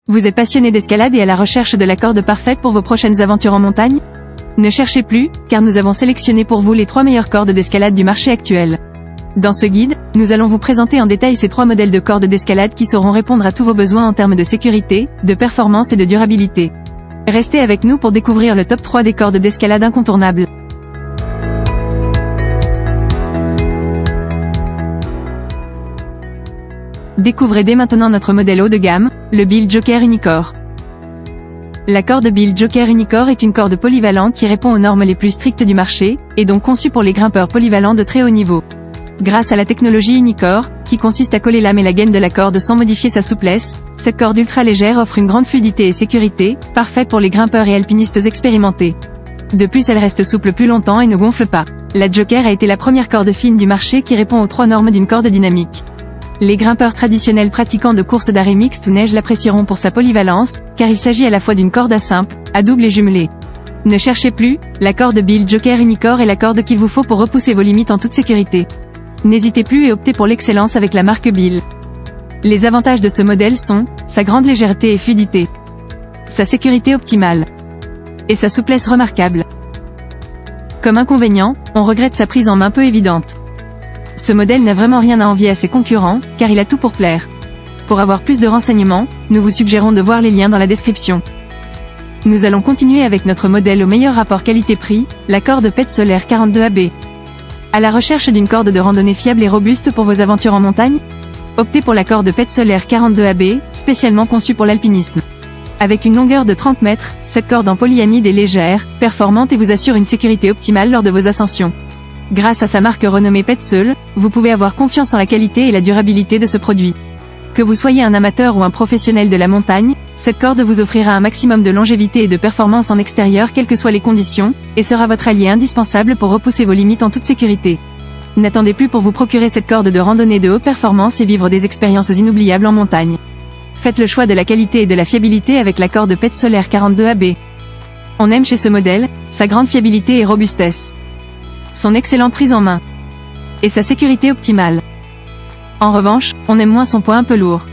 Vous êtes passionné d'escalade et à la recherche de la corde parfaite pour vos prochaines aventures en montagne? Ne cherchez plus, car nous avons sélectionné pour vous les 3 meilleures cordes d'escalade du marché actuel. Dans ce guide, nous allons vous présenter en détail ces 3 modèles de cordes d'escalade qui sauront répondre à tous vos besoins en termes de sécurité, de performance et de durabilité. Restez avec nous pour découvrir le top 3 des cordes d'escalade incontournables. Découvrez dès maintenant notre modèle haut de gamme, le Bill Joker Unicore. La corde Bill Joker Unicore est une corde polyvalente qui répond aux normes les plus strictes du marché, et donc conçue pour les grimpeurs polyvalents de très haut niveau. Grâce à la technologie Unicore, qui consiste à coller l'âme et la gaine de la corde sans modifier sa souplesse, cette corde ultra légère offre une grande fluidité et sécurité, parfaite pour les grimpeurs et alpinistes expérimentés. De plus, elle reste souple plus longtemps et ne gonfle pas. La Joker a été la première corde fine du marché qui répond aux 3 normes d'une corde dynamique. Les grimpeurs traditionnels pratiquants de courses d'arrêt mixte ou neige l'apprécieront pour sa polyvalence, car il s'agit à la fois d'une corde à simple, à double et jumelée. Ne cherchez plus, la corde Bill Joker Unicore est la corde qu'il vous faut pour repousser vos limites en toute sécurité. N'hésitez plus et optez pour l'excellence avec la marque Bill. Les avantages de ce modèle sont, sa grande légèreté et fluidité, sa sécurité optimale, et sa souplesse remarquable. Comme inconvénient, on regrette sa prise en main peu évidente. Ce modèle n'a vraiment rien à envier à ses concurrents, car il a tout pour plaire. Pour avoir plus de renseignements, nous vous suggérons de voir les liens dans la description. Nous allons continuer avec notre modèle au meilleur rapport qualité-prix, la corde PET Solaire 42AB. À la recherche d'une corde de randonnée fiable et robuste pour vos aventures en montagne? Optez pour la corde PET Solaire 42AB, spécialement conçue pour l'alpinisme. Avec une longueur de 30 mètres, cette corde en polyamide est légère, performante et vous assure une sécurité optimale lors de vos ascensions. Grâce à sa marque renommée PETSOL, vous pouvez avoir confiance en la qualité et la durabilité de ce produit. Que vous soyez un amateur ou un professionnel de la montagne, cette corde vous offrira un maximum de longévité et de performance en extérieur quelles que soient les conditions, et sera votre allié indispensable pour repousser vos limites en toute sécurité. N'attendez plus pour vous procurer cette corde de randonnée de haute performance et vivre des expériences inoubliables en montagne. Faites le choix de la qualité et de la fiabilité avec la corde PET Solaire 42AB. On aime chez ce modèle, sa grande fiabilité et robustesse, son excellente prise en main, et sa sécurité optimale. En revanche, on aime moins son poids un peu lourd.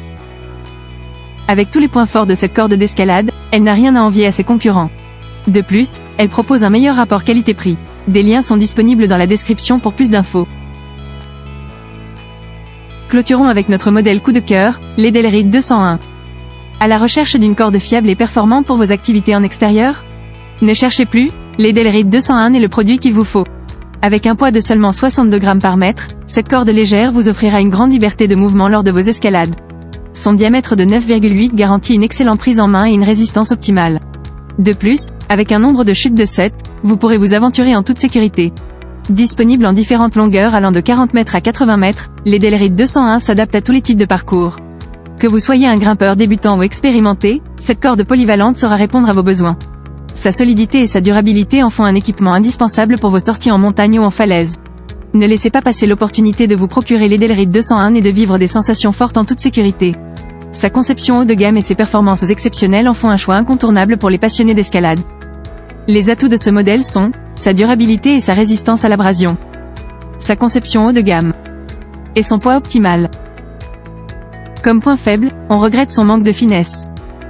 Avec tous les points forts de cette corde d'escalade, elle n'a rien à envier à ses concurrents. De plus, elle propose un meilleur rapport qualité-prix. Des liens sont disponibles dans la description pour plus d'infos. Clôturons avec notre modèle coup de cœur, l'Edelrid 201. À la recherche d'une corde fiable et performante pour vos activités en extérieur? Ne cherchez plus, l'Edelrid 201 est le produit qu'il vous faut. Avec un poids de seulement 62 grammes par mètre, cette corde légère vous offrira une grande liberté de mouvement lors de vos escalades. Son diamètre de 9,8 garantit une excellente prise en main et une résistance optimale. De plus, avec un nombre de chutes de 7, vous pourrez vous aventurer en toute sécurité. Disponible en différentes longueurs allant de 40 mètres à 80 mètres, l'Edelrid 201 s'adapte à tous les types de parcours. Que vous soyez un grimpeur débutant ou expérimenté, cette corde polyvalente saura répondre à vos besoins. Sa solidité et sa durabilité en font un équipement indispensable pour vos sorties en montagne ou en falaise. Ne laissez pas passer l'opportunité de vous procurer l'Edelrid 201 et de vivre des sensations fortes en toute sécurité. Sa conception haut de gamme et ses performances exceptionnelles en font un choix incontournable pour les passionnés d'escalade. Les atouts de ce modèle sont sa durabilité et sa résistance à l'abrasion, sa conception haut de gamme, et son poids optimal. Comme point faible, on regrette son manque de finesse.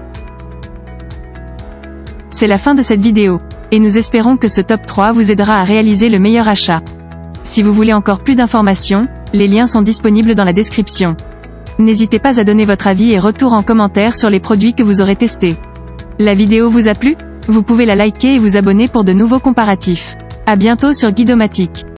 C'est la fin de cette vidéo, et nous espérons que ce top 3 vous aidera à réaliser le meilleur achat. Si vous voulez encore plus d'informations, les liens sont disponibles dans la description. N'hésitez pas à donner votre avis et retour en commentaire sur les produits que vous aurez testés. La vidéo vous a plu? Vous pouvez la liker et vous abonner pour de nouveaux comparatifs. À bientôt sur Guidomatic.